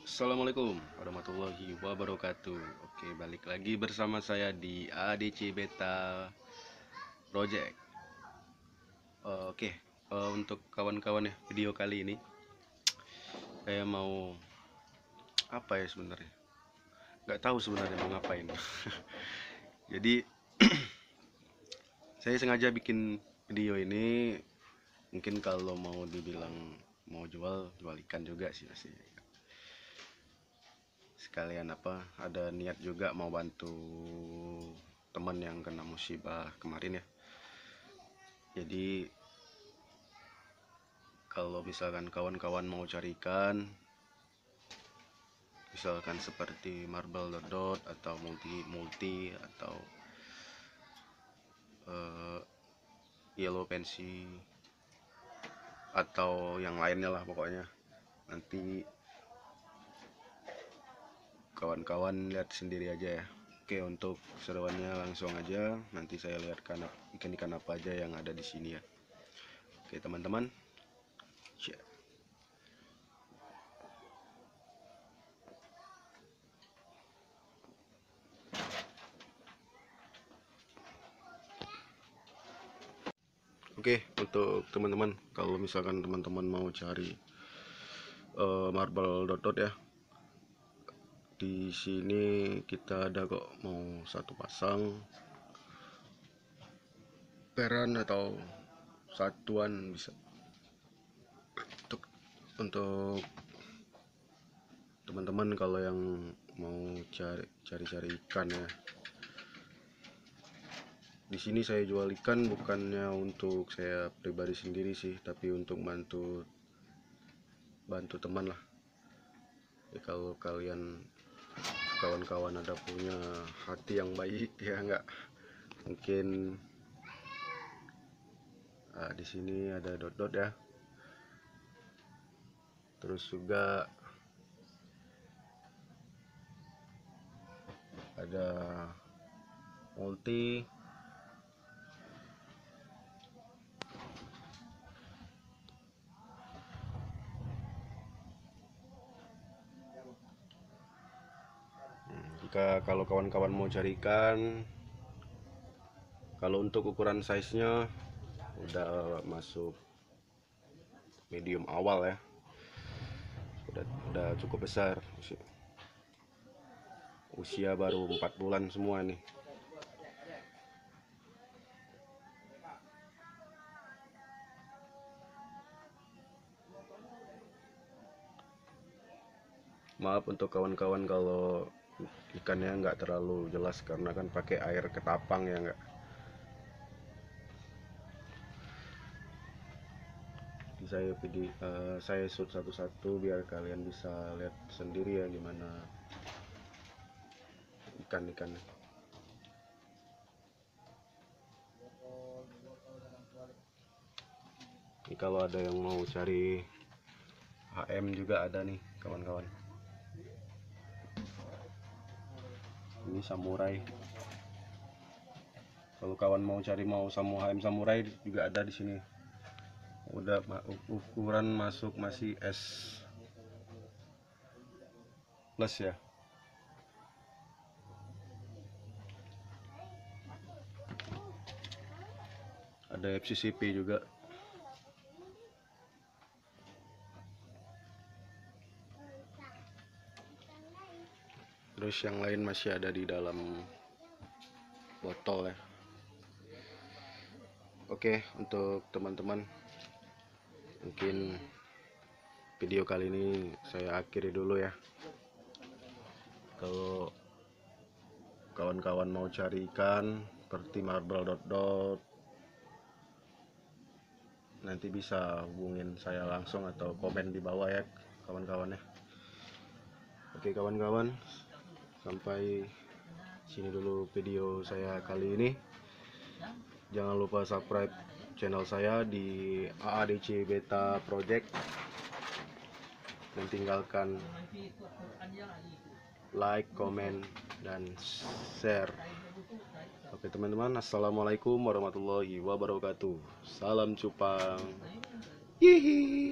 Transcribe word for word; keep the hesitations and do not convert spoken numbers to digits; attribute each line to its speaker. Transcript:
Speaker 1: Assalamualaikum warahmatullahi wabarakatuh. Oke, balik lagi bersama saya di A D C Beta Project. Oke, eh, untuk kawan-kawan ya, video kali ini saya mau apa ya sebenarnya? Nggak tahu sebenarnya mau ngapain. Jadi saya sengaja bikin video ini, mungkin kalau mau dibilang mau jual, jual ikan juga sih pasti. Sekalian apa, ada niat juga mau bantu teman yang kena musibah kemarin ya. Jadi kalau misalkan kawan-kawan mau cari ikan, misalkan seperti marble dot atau multi multi atau uh, yellow fancy atau yang lainnya lah pokoknya, nanti kawan-kawan lihat sendiri aja ya. Oke, untuk seruannya langsung aja, nanti saya lihatkan ikan-ikan apa aja yang ada di sini ya. Oke teman-teman, share. Oke, untuk teman-teman, kalau misalkan teman-teman mau cari uh, marble dot dot ya, di sini kita ada kok, mau satu pasang peran atau satuan bisa. Untuk untuk teman-teman kalau yang mau cari cari-cari ikan ya, di sini saya jual ikan bukannya untuk saya pribadi sendiri sih, tapi untuk bantu bantu teman lah. Ya, kalau kalian kawan-kawan ada punya hati yang baik ya, enggak mungkin. Nah, di sini ada dot-dot ya, terus juga ada multi, jika kalau kawan-kawan mau cari ikan, kalau untuk ukuran size nya udah masuk medium awal ya, udah udah cukup besar, usia, usia baru empat bulan semua nih. Maaf untuk kawan-kawan kalau ikannya nggak terlalu jelas karena kan pakai air ketapang ya, nggak. Saya video uh, saya shoot satu-satu biar kalian bisa lihat sendiri ya gimana ikan-ikan. Ini kalau ada yang mau cari H M juga ada nih kawan-kawan. Ini samurai. Kalau kawan mau cari mau samu H M samurai juga ada di sini. Udah ukuran masuk masih S plus ya. Ada F C C P juga. Terus yang lain masih ada di dalam botol ya. Oke, untuk teman-teman, mungkin video kali ini saya akhiri dulu ya. Kalau kawan-kawan mau cari ikan seperti marble dot dot, nanti bisa hubungin saya langsung atau komen di bawah ya kawan-kawan ya. Oke kawan-kawan, sampai sini dulu video saya kali ini. Jangan lupa subscribe channel saya di A D C Beta Project dan tinggalkan like, komen, dan share. Oke teman-teman, assalamualaikum warahmatullahi wabarakatuh. Salam cupang. Hihi.